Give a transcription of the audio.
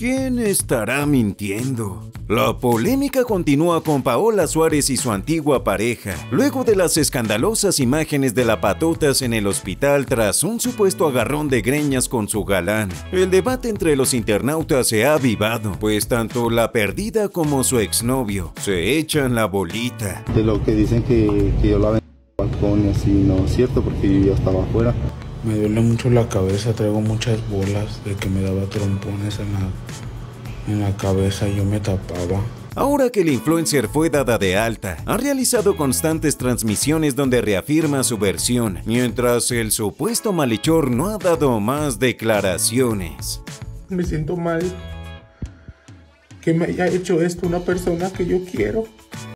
¿Quién estará mintiendo? La polémica continúa con Paola Suárez y su antigua pareja, luego de las escandalosas imágenes de la Patotas en el hospital tras un supuesto agarrón de greñas con su galán. El debate entre los internautas se ha avivado, pues tanto la perdida como su exnovio se echan la bolita. De lo que dicen que yo la vendí al balcón y así, no es cierto porque yo ya estaba afuera. Me duele mucho la cabeza, traigo muchas bolas de que me daba trompones en la cabeza y yo me tapaba. Ahora que el influencer fue dada de alta, ha realizado constantes transmisiones donde reafirma su versión, mientras el supuesto malhechor no ha dado más declaraciones. Me siento mal que me haya hecho esto una persona que yo quiero.